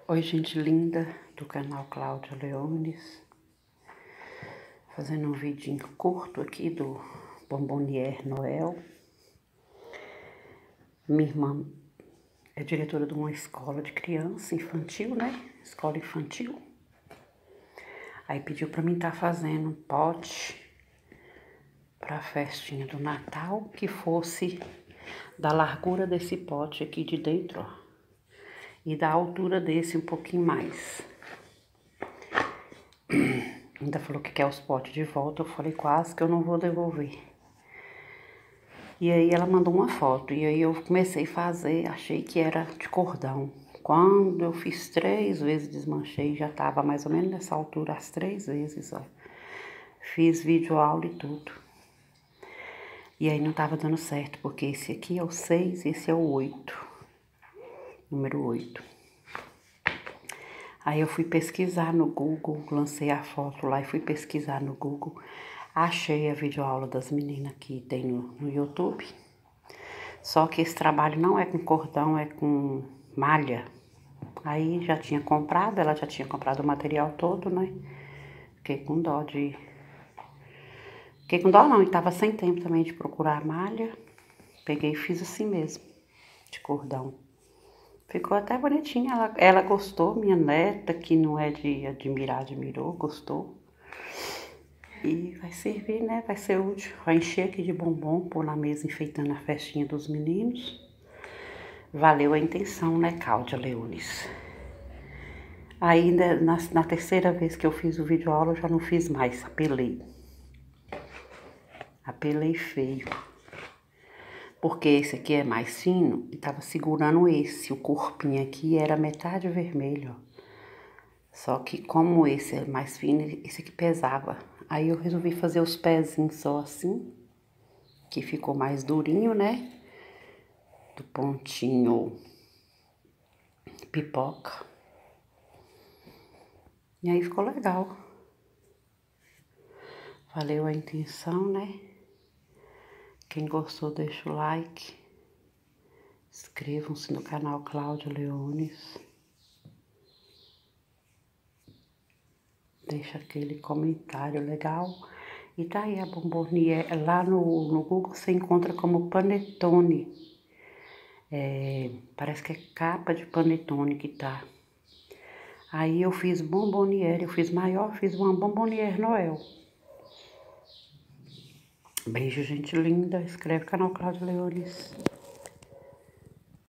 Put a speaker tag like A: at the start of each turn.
A: Oi, gente linda do canal Cláudia Leones, fazendo um vidinho curto aqui do Bomboniere Noel. Minha irmã é diretora de uma escola de criança infantil, né? Escola infantil. Aí pediu pra mim estar fazendo um pote pra festinha do Natal que fosse da largura desse pote aqui de dentro, ó. E da altura desse um pouquinho mais. Ainda falou que quer os potes de volta, eu falei quase que eu não vou devolver. E aí ela mandou uma foto, e aí eu comecei a fazer, achei que era de cordão. Quando eu fiz 3 vezes, desmanchei, já tava mais ou menos nessa altura, as 3 vezes, ó. Fiz vídeo aula e tudo. E aí não tava dando certo, porque esse aqui é o 6, esse é o 8. Número 8. Aí eu fui pesquisar no Google, lancei a foto lá e fui pesquisar no Google. Achei a videoaula das meninas que tem no YouTube. Só que esse trabalho não é com cordão, é com malha. Aí já tinha comprado, ela já tinha comprado o material todo, né? Fiquei com dó Fiquei com dó não, e tava sem tempo também de procurar malha. Peguei e fiz assim mesmo, de cordão. Ficou até bonitinha, ela gostou, minha neta, que não é de admirar, admirou, gostou. E vai servir, né? Vai ser útil. Vai encher aqui de bombom, pôr na mesa enfeitando a festinha dos meninos. Valeu a intenção, né, Cláudia Leones? Ainda na terceira vez que eu fiz o vídeo aula, eu já não fiz mais, apelei. Apelei feio. Porque esse aqui é mais fino e tava segurando esse. O corpinho aqui era metade vermelho, ó. Só que como esse é mais fino, esse aqui pesava. Aí eu resolvi fazer os pezinhos só assim, que ficou mais durinho, né? Do pontinho pipoca. E aí ficou legal. Valeu a intenção, né? Quem gostou, deixa o like. Inscrevam-se no canal Cláudia Leones. Deixa aquele comentário legal. E tá aí a Bomboniere. Lá no Google você encontra como panetone. Parece que é capa de panetone que tá. Aí eu fiz Bomboniere, eu fiz maior, fiz uma Bomboniere Noel. Beijo, gente linda. Inscreve no canal Cláudia Leones.